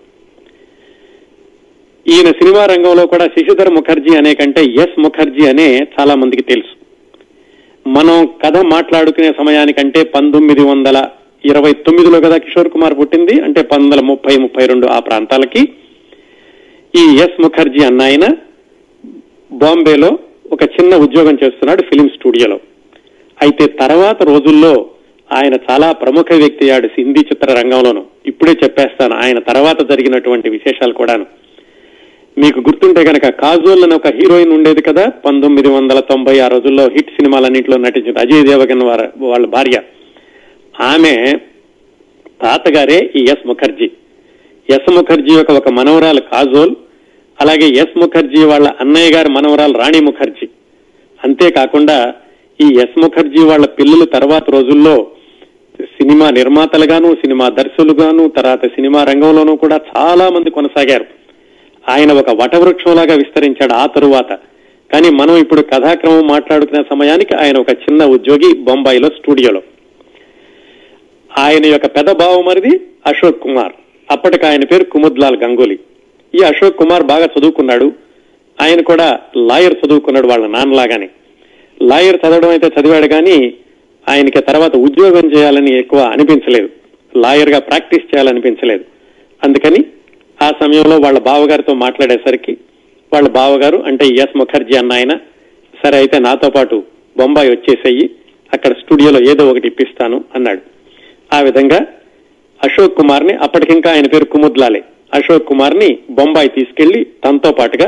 ఈయన సినిమా రంగంలో కూడా శశిధర్ ముఖర్జీ అనే కంటే ఎస్ ముఖర్జీ అనే చాలా మందికి తెలుసు. మనం కథ మాట్లాడుకునే సమయానికంటే 1929లో కదా కిషోర్ కుమార్ పుట్టింది, అంటే 1930-32 ఆ ప్రాంతాలకి ఈ ఎస్ ముఖర్జీ అన్న ఆయన బాంబేలో ఒక చిన్న ఉద్యోగం చేస్తున్నాడు ఫిలిం స్టూడియోలో. అయితే తర్వాత రోజుల్లో ఆయన చాలా ప్రముఖ వ్యక్తి అయ్యాడు హిందీ చిత్ర రంగంలోనూ. ఇప్పుడే చెప్పేస్తాను ఆయన తర్వాత జరిగినటువంటి విశేషాలు కూడాను. మీకు గుర్తుంటే కనుక కాజోల్ అని ఒక హీరోయిన్ ఉండేది కదా 1990 ఆ రోజుల్లో హిట్ సినిమాలన్నింటిలో నటించింది, అజయ్ దేవగన్ వాళ్ళ భార్య. ఆమె తాతగారే ఈ ఎస్ ముఖర్జీ. ఎస్ ముఖర్జీ యొక్క ఒక మనవరాలు కాజోల్, అలాగే ఎస్ ముఖర్జీ వాళ్ళ అన్నయ్య గారి మనవరాలు రాణి ముఖర్జీ. అంతేకాకుండా ఈ ఎస్ ముఖర్జీ వాళ్ళ పిల్లలు తర్వాత రోజుల్లో సినిమా నిర్మాతలుగాను, సినిమా దర్శకులుగాను, తర్వాత సినిమా రంగంలోనూ కూడా చాలా మంది కొనసాగారు. ఆయన ఒక వటవృక్షంలాగా విస్తరించాడు ఆ తరువాత. కానీ మనం ఇప్పుడు కథాక్రమం మాట్లాడుకునే సమయానికి ఆయన ఒక చిన్న ఉద్యోగి బొంబాయిలో స్టూడియోలో. ఆయన యొక్క పెద్ద బావమరిది అశోక్ కుమార్, అప్పటికి ఆయన పేరు కుముద్లాల్ గంగూలీ. ఈ అశోక్ కుమార్ బాగా చదువుకున్నాడు, ఆయన కూడా లాయర్ చదువుకున్నాడు వాళ్ళ నాన్నలాగానే. లాయర్ చదవడం అయితే చదివాడు కానీ ఆయనకి తర్వాత ఉద్యోగం చేయాలని ఎక్కువ అనిపించలేదు, లాయర్ గా ప్రాక్టీస్ చేయాలనిపించలేదు. అందుకని ఆ సమయంలో వాళ్ళ బావగారితో మాట్లాడేసరికి వాళ్ళ బావగారు, అంటే ఎస్ ముఖర్జీ అన్న ఆయన, సరే అయితే నాతో పాటు బొంబాయి వచ్చేసేయి, అక్కడ స్టూడియోలో ఏదో ఒకటి ఇప్పిస్తాను అన్నాడు. ఆ విధంగా అశోక్ కుమార్ ని, అప్పటికింకా ఆయన పేరు కుముద్లాలే, అశోక్ కుమార్ ని బొంబాయి తీసుకెళ్లి తనతో పాటుగా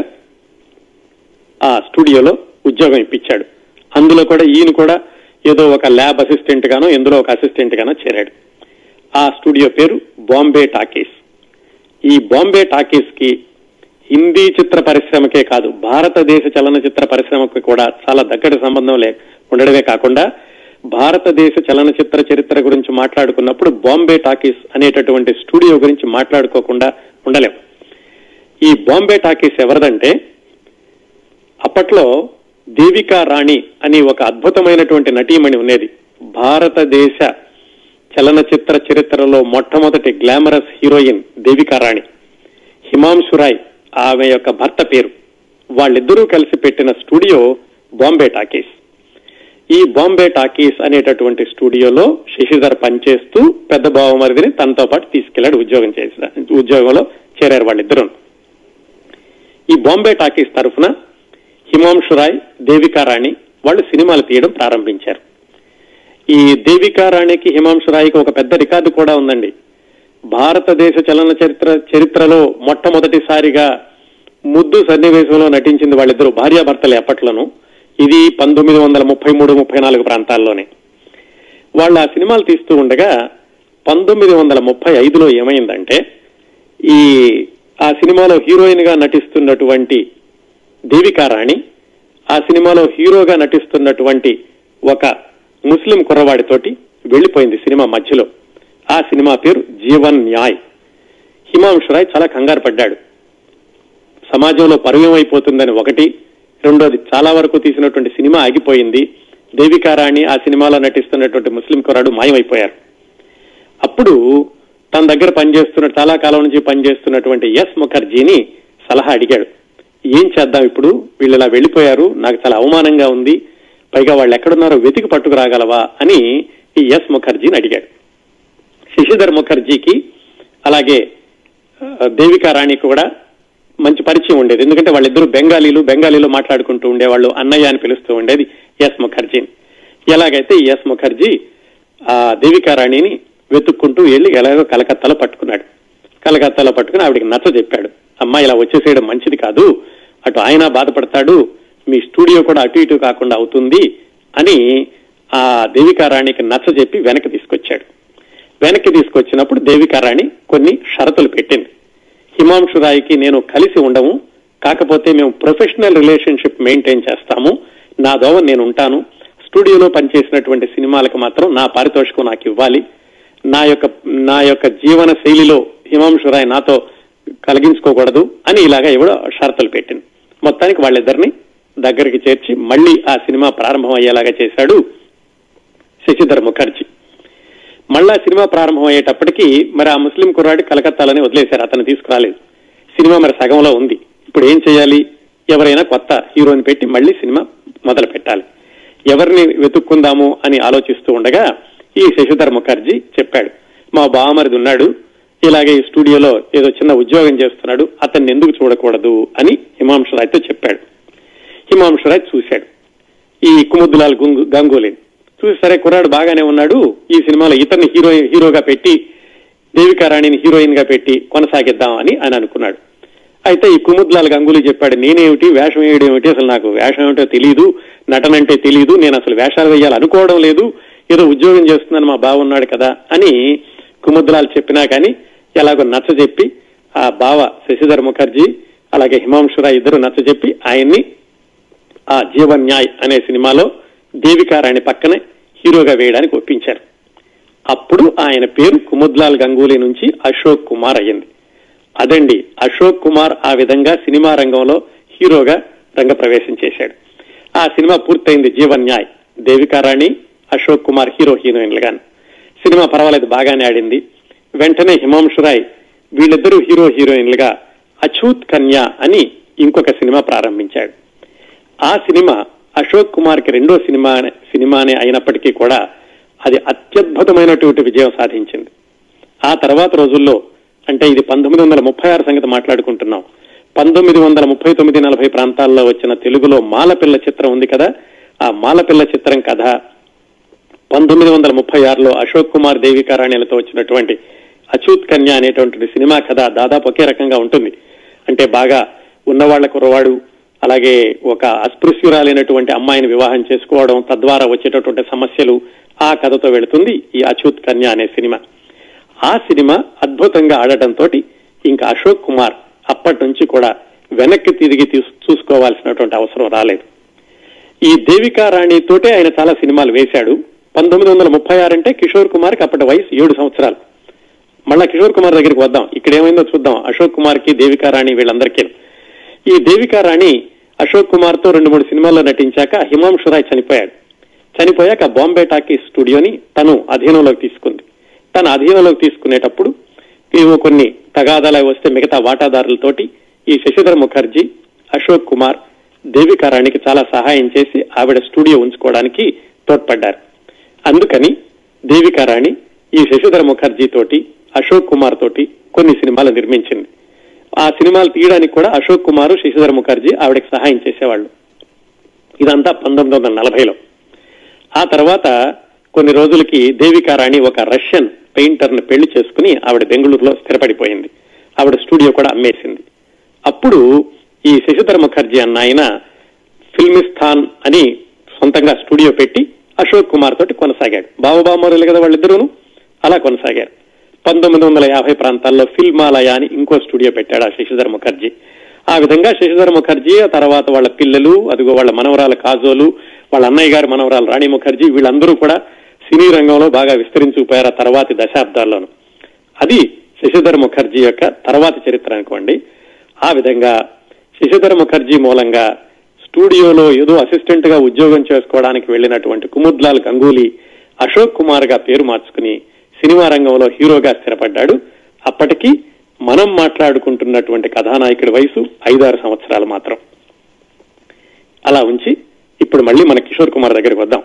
ఆ స్టూడియోలో ఉద్యోగం ఇప్పించాడు. అందులో కూడా ఈయన కూడా ఏదో ఒక ల్యాబ్ అసిస్టెంట్ గానో ఎందులో ఒక అసిస్టెంట్ గానో చేరాడు. ఆ స్టూడియో పేరు బాంబే టాకీస్. ఈ బాంబే టాకీస్ కి హిందీ చిత్ర పరిశ్రమకే కాదు, భారతదేశ చలనచిత్ర పరిశ్రమకు కూడా చాలా దగ్గర సంబంధం ఉండడమే కాకుండా భారతదేశ చలనచిత్ర చరిత్ర గురించి మాట్లాడుకున్నప్పుడు బాంబే టాకీస్ అనేటటువంటి స్టూడియో గురించి మాట్లాడుకోకుండా ఉండలేం. ఈ బాంబే టాకీస్ ఎవరిదంటే, అప్పట్లో దేవికా రాణి అని ఒక అద్భుతమైనటువంటి నటీమణి ఉండేది. భారతదేశ చలనచిత్ర చరిత్రలో మొట్టమొదటి గ్లామరస్ హీరోయిన్ దేవికా రాణి, హిమాంశు రాయ్ ఆమె యొక్క భర్త పేరు. వాళ్ళిద్దరూ కలిసి పెట్టిన స్టూడియో బాంబే టాకీస్. ఈ బాంబే టాకీస్ అనేటటువంటి స్టూడియోలో శశిధర్ పనిచేస్తూ పెద్ద బావమరిదిని తనతో పాటు తీసుకెళ్లాడు, ఉద్యోగంలో చేరారు వాళ్ళిద్దరూ. ఈ బాంబే టాకీస్ తరఫున హిమాంశు రాయ్, దేవికా రాణి వాళ్ళు సినిమాలు తీయడం ప్రారంభించారు. ఈ దేవికా రాణికి, హిమాంశు రాయ్కి ఒక పెద్ద రికార్డు కూడా ఉందండి. భారతదేశ చరిత్రలో మొట్టమొదటిసారిగా ముద్దు సన్నివేశంలో నటించింది వాళ్ళిద్దరూ, భార్యాభర్తలు ఎప్పట్లోనూ. ఇది 1933-34 ప్రాంతాల్లోనే. వాళ్ళు ఆ సినిమాలు తీస్తూ ఉండగా 1935లో ఏమైందంటే, ఆ సినిమాలో హీరోయిన్ గా నటిస్తున్నటువంటి దేవికా రాణి ఆ సినిమాలో హీరోగా నటిస్తున్నటువంటి ఒక ముస్లిం కుర్రవాడితోటి వెళ్లిపోయింది సినిమా మధ్యలో. ఆ సినిమా పేరు జీవన్ న్యాయ్. హిమాంశు రాయ్ చాలా కంగారు పడ్డాడు. సమాజంలో పరువేమైపోతుందని ఒకటి, రెండోది చాలా వరకు తీసినటువంటి సినిమా ఆగిపోయింది, దేవికా రాణి ఆ సినిమాలో నటిస్తున్నటువంటి ముస్లిం కుర్రాడు మాయమైపోయారు. అప్పుడు తన దగ్గర చాలా కాలం నుంచి పనిచేస్తున్నటువంటి ఎస్ ముఖర్జీని సలహా అడిగాడు. ఏం చేద్దాం ఇప్పుడు, వీళ్ళు ఇలా వెళ్లిపోయారు, నాకు చాలా అవమానంగా ఉంది, పైగా వాళ్ళు ఎక్కడున్నారో వెతికి పట్టుకురాగలవా అని ఈ ఎస్ ముఖర్జీని అడిగాడు. శశిధర్ ముఖర్జీకి అలాగే దేవికా రాణికి కూడా మంచి పరిచయం ఉండేది, ఎందుకంటే వాళ్ళిద్దరూ బెంగాలీలో మాట్లాడుకుంటూ ఉండేవాళ్ళు. అన్నయ్య అని పిలుస్తూ ఉండేది ఎస్ ముఖర్జీని. ఎలాగైతే ఈ ఎస్ ముఖర్జీ ఆ దేవికా రాణిని వెతుక్కుంటూ వెళ్లి ఎలాగో కలకత్తాలో పట్టుకున్నాడు. కలకత్తాలో పట్టుకుని ఆవిడికి నచ్చ చెప్పాడు, అమ్మా ఇలా వచ్చేసేయడం మంచిది కాదు, అటు ఆయన బాధపడతాడు, మీ స్టూడియో కూడా అటు ఇటు కాకుండా అవుతుంది అని ఆ దేవికా రాణికి నచ్చ చెప్పి వెనక్కి తీసుకొచ్చాడు. వెనక్కి తీసుకొచ్చినప్పుడు దేవికా రాణి కొన్ని షరతులు పెట్టింది. హిమాంశు రాయ్కి నేను కలిసి ఉండము, కాకపోతే మేము ప్రొఫెషనల్ రిలేషన్షిప్ మెయింటైన్ చేస్తాము, నా దోవ నేను ఉంటాను, స్టూడియోలో పనిచేసినటువంటి సినిమాలకు మాత్రం నా పారితోషికం నాకు ఇవ్వాలి, నా యొక్క జీవన శైలిలో హిమాంశు రాయ్ నాతో కలిగించుకోకూడదు అని ఇలాగా ఎవడో షరతులు పెట్టింది. మొత్తానికి వాళ్ళిద్దరిని దగ్గరికి చేర్చి మళ్లీ ఆ సినిమా ప్రారంభం అయ్యేలాగా చేశాడు శశిధర్ ముఖర్జీ. మళ్ళా సినిమా ప్రారంభం అయ్యేటప్పటికీ మరి ఆ ముస్లిం కుర్రాడి కలకత్తాలోనే వదిలేశారు, అతను తీసుకురాలేదు. సినిమా మరి సగంలో ఉంది. ఇప్పుడు ఏం చేయాలి, ఎవరైనా కొత్త హీరోని పెట్టి మళ్లీ సినిమా మొదలు పెట్టాలి, ఎవరిని వెతుక్కుందాము అని ఆలోచిస్తూ ఉండగా ఈ శశిధర్ ముఖర్జీ చెప్పాడు, మా బావమరిది ఉన్నాడు, ఇలాగే ఈ స్టూడియోలో ఏదో చిన్న ఉద్యోగం చేస్తున్నాడు, అతన్ని ఎందుకు చూడకూడదు అని హిమాంశు రాయ్తో చెప్పాడు. హిమాంశు రాయ్ చూశాడు ఈ కుముద్దులాల్ గంగూలీని. చూసి సరే కుర్రాడు బాగానే ఉన్నాడు, ఈ సినిమాలో ఇతన్ని హీరోగా పెట్టి దేవికా రాణిని హీరోయిన్ గా పెట్టి కొనసాగిద్దాం అని ఆయన అనుకున్నాడు. అయితే ఈ కుముద్లాల్ గంగూలీ చెప్పాడు, నేనేమిటి వేషం వేయడం ఏమిటి, అసలు నాకు వేషం ఏమిటో తెలియదు, నటనంటే తెలియదు, నేను అసలు వేషాలు వేయాలనుకోవడం లేదు, ఏదో ఉద్యోగం చేస్తున్నాను మా బావ ఉన్నాడు కదా అని కుముద్లాల్ చెప్పినా కానీ ఎలాగో నచ్చ చెప్పి ఆ బావ శశిధర్ ముఖర్జీ అలాగే హిమాంశు రాయ్ ఇద్దరు నచ్చ చెప్పి ఆయన్ని ఆ జీవన్ న్యాయ్ అనే సినిమాలో దేవికా రాణి పక్కనే హీరోగా వేయడానికి ఒప్పించారు. అప్పుడు ఆయన పేరు కుముద్లాల్ గంగూలీ నుంచి అశోక్ కుమార్ అయ్యింది. అదండి, అశోక్ కుమార్ ఆ విధంగా సినిమా రంగంలో హీరోగా రంగప్రవేశం చేశాడు. ఆ సినిమా పూర్తయింది జీవన్ న్యాయ్. దేవికా రాణి, అశోక్ కుమార్ హీరోయిన్లుగాను. సినిమా పర్వాలేదు, బాగానే ఆడింది. వెంటనే హిమాంశు రాయ్ వీళ్ళిద్దరూ హీరోయిన్లుగా అఛూత్ కన్యా అని ఇంకొక సినిమా ప్రారంభించాడు. ఆ సినిమా అశోక్ కుమార్ కి రెండో సినిమానే అయినప్పటికీ కూడా అది అత్యద్భుతమైనటువంటి విజయం సాధించింది. ఆ తర్వాత రోజుల్లో, అంటే ఇది 1936 సంగతి మాట్లాడుకుంటున్నాం, 1939-40 ప్రాంతాల్లో వచ్చిన తెలుగులో మాలపిల్ల చిత్రం ఉంది కదా, ఆ మాలపిల్ల చిత్రం కథ 1936లో అశోక్ కుమార్ దేవికా రాణిలతో వచ్చినటువంటి అఛూత్ కన్యా అనేటువంటి సినిమా కథ దాదాపు ఒకే రకంగా ఉంటుంది. అంటే బాగా ఉన్నవాళ్ల కుర్రవాడు అలాగే ఒక అస్పృశ్యురాలైనటువంటి అమ్మాయిని వివాహం చేసుకోవడం, తద్వారా వచ్చేటటువంటి సమస్యలు, ఆ కథతో వెళుతుంది ఈ అఛూత్ కన్యా అనే సినిమా. ఆ సినిమా అద్భుతంగా ఆడటంతో ఇంకా అశోక్ కుమార్ అప్పటి నుంచి కూడా వెనక్కి తిరిగి చూసుకోవాల్సినటువంటి అవసరం రాలేదు. ఈ దేవికా రాణితోటే ఆయన చాలా సినిమాలు వేశాడు. 1936 అంటే కిషోర్ కుమార్ కి అప్పటి వయసు 7 సంవత్సరాలు. మళ్ళా కిషోర్ కుమార్ దగ్గరికి వద్దాం, ఇక్కడ ఏమైందో చూద్దాం. అశోక్ కుమార్ కి దేవికా రాణి వీళ్ళందరికీ, ఈ దేవికా రాణి అశోక్ కుమార్ తో 2-3 సినిమాల్లో నటించాక హిమాంశు రాయ్ చనిపోయాక బాంబే టాకీస్ స్టూడియోని తను అధీనంలోకి తీసుకుంది. తన తన అధీనంలోకి తీసుకునేటప్పుడు ఏవో కొన్ని తగాదాలు వస్తే మిగతా వాటాదారులతోటి ఈ శశిధర్ ముఖర్జీ, అశోక్ కుమార్ దేవికారాణికి చాలా సహాయం చేసి ఆవిడ స్టూడియో ఉంచుకోవడానికి తోడ్పడ్డారు. అందుకని దేవికారాణి ఈ శశిధర్ ముఖర్జీ తోటి, అశోక్ కుమార్ తోటి కొన్ని సినిమాలు నిర్మించింది. ఆ సినిమాలు తీయడానికి కూడా అశోక్ కుమార్, శశిధర్ ముఖర్జీ ఆవిడకి సహాయం చేసేవాళ్ళు. ఇదంతా 1940లో. ఆ తర్వాత కొన్ని రోజులకి దేవికారాణి ఒక రష్యన్ పెయింటర్ ను పెళ్లి చేసుకుని ఆవిడ బెంగళూరులో స్థిరపడిపోయింది. ఆవిడ స్టూడియో కూడా అమ్మేసింది. అప్పుడు ఈ శశిధర్ ముఖర్జీ అన్న ఆయన ఫిల్మిస్థాన్ అని సొంతంగా స్టూడియో పెట్టి అశోక్ కుమార్ తోటి కొనసాగాడు. బావబామరులు కదా వాళ్ళిద్దరూను. అలా కొనసాగారు. 1950 ప్రాంతాల్లో ఫిల్మాలయ అని ఇంకో స్టూడియో పెట్టాడు ఆ శశిధర్ ముఖర్జీ. ఆ విధంగా శశిధర్ ముఖర్జీ, ఆ తర్వాత వాళ్ళ పిల్లలు, అదిగో వాళ్ళ మనవరాలు కాజోలు, వాళ్ళ అన్నయ్య గారి మనవరాలు రాణి ముఖర్జీ, వీళ్ళందరూ కూడా సినీ రంగంలో బాగా విస్తరించుకుపోయారు ఆ తర్వాతి దశాబ్దాల్లోనూ. అది శశిధర్ ముఖర్జీ యొక్క తర్వాతి చరిత్ర అనుకోండి. ఆ విధంగా శశిధర్ ముఖర్జీ మూలంగా స్టూడియోలో ఏదో అసిస్టెంట్ గా ఉద్యోగం చేసుకోవడానికి వెళ్లినటువంటి కుముద్లాల్ గంగూలీ అశోక్ కుమార్ గా పేరు మార్చుకుని సినిమా రంగంలో హీరోగా స్థిరపడ్డాడు. అప్పటికి మనం మాట్లాడుకుంటున్నటువంటి కథానాయకుడి వయసు 5-6 సంవత్సరాలు మాత్రం. అలా ఉంచి ఇప్పుడు మళ్ళీ మన కిషోర్ కుమార్ దగ్గరికి వద్దాం.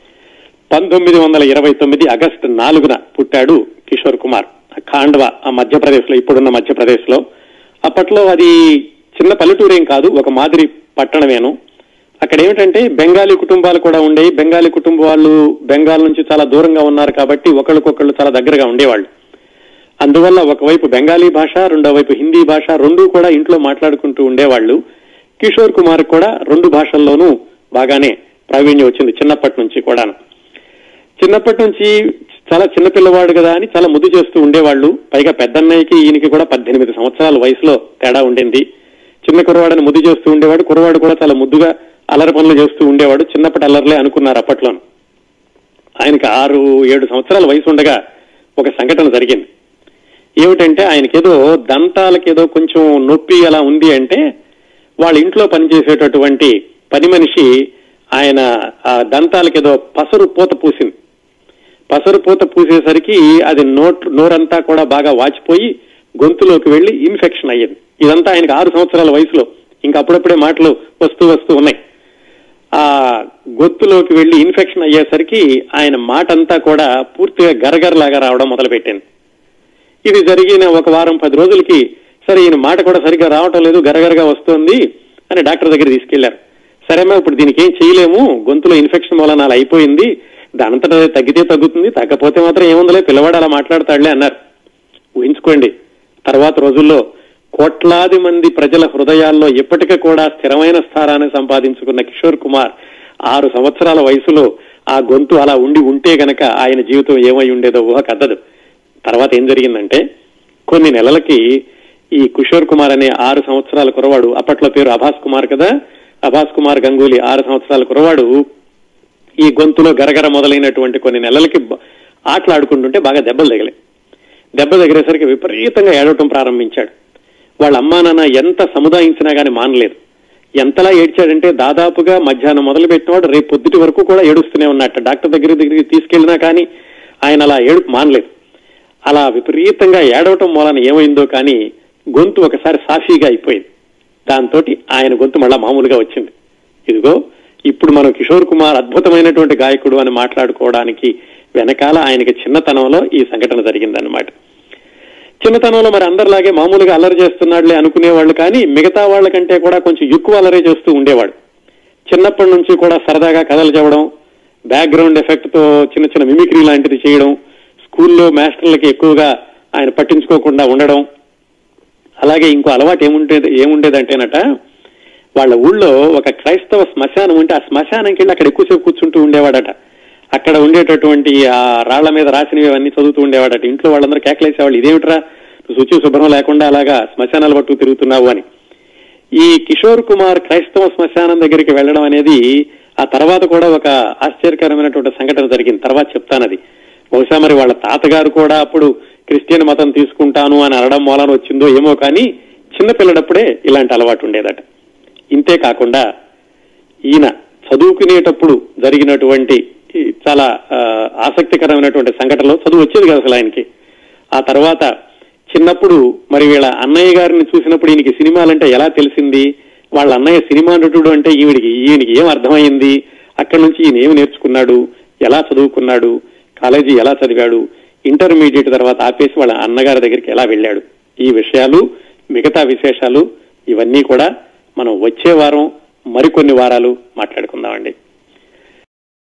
1929 ఆగస్టు 4న పుట్టాడు కిషోర్ కుమార్. ఖాండ్వా, ఆ మధ్యప్రదేశ్ లో, ఇప్పుడున్న మధ్యప్రదేశ్ లో. అప్పట్లో అది చిన్న పల్లెటూరేం కాదు, ఒక మాదిరి పట్టణమేను. అక్కడ ఏమిటంటే బెంగాలీ కుటుంబాలు కూడా ఉండేవి. బెంగాలీ కుటుంబాలు బెంగాల్ నుంచి చాలా దూరంగా ఉన్నారు కాబట్టి ఒకళ్ళకొకళ్ళు చాలా దగ్గరగా ఉండేవాళ్ళు. అందువల్ల ఒకవైపు బెంగాలీ భాష, రెండో వైపు హిందీ భాష, రెండూ కూడా ఇంట్లో మాట్లాడుకుంటూ ఉండేవాళ్ళు. కిషోర్ కుమార్ కూడా 2 భాషల్లోనూ బాగానే ప్రావీణ్యం వచ్చింది చిన్నప్పటి నుంచి కూడా. చిన్నప్పటి నుంచి చాలా చిన్నపిల్లవాడు కదా అని చాలా ముద్దు చేస్తూ ఉండేవాళ్ళు. పైగా పెద్దన్నయ్యకి ఈయనకి కూడా 18 సంవత్సరాల వయసులో తేడా ఉండింది. చిన్న కుర్రవాడని ముద్దు చేస్తూ ఉండేవాడు. కుర్రవాడు కూడా చాలా ముద్దుగా అల్లరి పనులు చేస్తూ ఉండేవాడు. చిన్నప్పటి అల్లర్లే అనుకున్నారు అప్పట్లోను. ఆయనకి 6-7 సంవత్సరాల వయసు ఉండగా ఒక సంఘటన జరిగింది. ఏమిటంటే ఆయనకేదో దంతాలకేదో కొంచెం నొప్పి అలా ఉంది అంటే వాళ్ళ ఇంట్లో పనిచేసేటటువంటి పని మనిషి ఆయన ఆ దంతాలకేదో పసరు పూత పూసింది. పసరు పూత పూసేసరికి అది నోరంతా కూడా బాగా వాచిపోయి గొంతులోకి వెళ్లి ఇన్ఫెక్షన్ అయ్యింది. ఇదంతా ఆయనకు 6 సంవత్సరాల వయసులో. ఇంకా అప్పుడప్పుడే మాటలు వస్తూ ఉన్నాయి. ఆ గొంతులోకి వెళ్లి ఇన్ఫెక్షన్ అయ్యేసరికి ఆయన మాట అంతా కూడా పూర్తిగా గరగరలాగా రావడం మొదలుపెట్టింది. ఇది జరిగిన ఒక వారం 10 రోజులకి సరే ఈయన మాట కూడా సరిగ్గా రావటం లేదు, గరగరగా వస్తోంది అని డాక్టర్ దగ్గర తీసుకెళ్లారు. సరేమా ఇప్పుడు దీనికి ఏం చేయలేము, గొంతులో ఇన్ఫెక్షన్ వలన అలా అయిపోయింది, దానంతటా తగ్గితే తగ్గుతుంది, తగ్గపోతే మాత్రం ఏముందలే, పిల్లవాడు అలా మాట్లాడతాడులే అన్నారు. ఊహించుకోండి, తర్వాత రోజుల్లో కోట్లాది మంది ప్రజల హృదయాల్లో ఇప్పటికీ కూడా స్థిరమైన స్థానాన్ని సంపాదించుకున్న కిషోర్ కుమార్ 6 సంవత్సరాల వయసులో ఆ గొంతు అలా ఉంటే గనక ఆయన జీవితం ఏమై ఉండేదో ఊహ కద్దదు. తర్వాత ఏం జరిగిందంటే కొన్ని నెలలకి ఈ కిషోర్ కుమార్ అనే 6 సంవత్సరాల కురవాడు, అప్పట్లో పేరు అభాస్ కుమార్ కదా, అభాస్ కుమార్ గంగూలీ 6 సంవత్సరాల కురవాడు ఈ గొంతులో గరగర మొదలైనటువంటి కొన్ని నెలలకి ఆటలాడుకుంటుంటే బాగా దెబ్బలు తగిలాయి. దెబ్బ తగిలేసరికి విపరీతంగా ఏడవటం ప్రారంభించాడు. వాళ్ళ అమ్మా నాన్న ఎంత సముదాయించినా గానీ మానలేదు. ఎంతలా ఏడ్చాడంటే దాదాపుగా మధ్యాహ్నం మొదలుపెట్టినవాడు రేపు పొద్దుటి వరకు కూడా ఏడుస్తూనే ఉన్నట్ట. డాక్టర్ దగ్గరికి తీసుకెళ్లినా కానీ ఆయన అలా ఏడుపు మానలేదు. అలా విపరీతంగా ఏడవటం మూలన ఏమైందో కానీ గొంతు ఒకసారి సాఫీగా అయిపోయింది. దాంతో ఆయన గొంతు మళ్ళా మామూలుగా వచ్చింది. ఇదిగో ఇప్పుడు మనం కిషోర్ కుమార్ అద్భుతమైనటువంటి గాయకుడు అని మాట్లాడుకోవడానికి వెనకాల ఆయనకి చిన్నతనంలో ఈ సంఘటన జరిగిందన్నమాట. చిన్నతనంలో మరి అందరిలాగే మామూలుగా అల్లరి చేస్తున్నాడులే అనుకునేవాళ్ళు, కానీ మిగతా వాళ్ళకంటే కూడా కొంచెం ఎక్కువ అల్లరి చేస్తూ ఉండేవాడు. చిన్నప్పటి నుంచి కూడా సరదాగా కథలు చెప్పడం, బ్యాక్గ్రౌండ్ ఎఫెక్ట్ తో చిన్న చిన్న మిమిక్రీ లాంటిది చేయడం, స్కూల్లో మాస్టర్లకి ఎక్కువగా ఆయన పట్టించుకోకుండా ఉండడం. అలాగే ఇంకో అలవాటు ఏముండేదంటేనట, వాళ్ళ ఊళ్ళో ఒక క్రైస్తవ శ్మశానం ఉంటే ఆ శ్మశానంకి వెళ్ళి అక్కడ ఎక్కువసేపు కూర్చుంటూ ఉండేవాడట. అక్కడ ఉండేటటువంటి ఆ రాళ్ల మీద రాసినవి అవన్నీ చదువుతూ ఉండేవాడట. ఇంట్లో వాళ్ళందరూ కేకలేసేవాళ్ళు, ఇదేమిట్రా నువ్వు శుచి శుభ్రం లేకుండా అలాగా శ్మశానాలు పట్టుకు తిరుగుతున్నావు అని. ఈ కిషోర్ కుమార్ క్రైస్తవ శ్మశానం దగ్గరికి వెళ్లడం అనేది ఆ తర్వాత కూడా ఒక ఆశ్చర్యకరమైనటువంటి సంఘటన జరిగింది. తర్వాత చెప్తానది. బహుశా మరి వాళ్ళ తాతగారు కూడా అప్పుడు క్రిస్టియన్ మతం తీసుకుంటాను అని అనడం మూలాన వచ్చిందో ఏమో, కానీ చిన్నపిల్లడప్పుడే ఇలాంటి అలవాటు ఉండేదట. ఇంతే కాకుండా ఈయన చదువుకునేటప్పుడు జరిగినటువంటి చాలా ఆసక్తికరమైనటువంటి సంఘటనలో చదువు వచ్చేది కదా అసలు ఆయనకి. ఆ తర్వాత చిన్నప్పుడు మరి వీళ్ళ అన్నయ్య గారిని చూసినప్పుడు ఈయనకి సినిమాలంటే ఎలా తెలిసింది, వాళ్ళ అన్నయ్య సినిమా నటుడు అంటే ఈయనకి ఏం అర్థమైంది, అక్కడి నుంచి ఈయన ఏమి నేర్చుకున్నాడు, ఎలా చదువుకున్నాడు, కాలేజీ ఎలా చదివాడు, ఇంటర్మీడియట్ తర్వాత ఆపేసి వాళ్ళ అన్నగారి దగ్గరికి ఎలా వెళ్ళాడు, ఈ విషయాలు మిగతా విశేషాలు ఇవన్నీ కూడా మనం వచ్చే వారం మరికొన్ని వారాలు మాట్లాడుకుందామండి.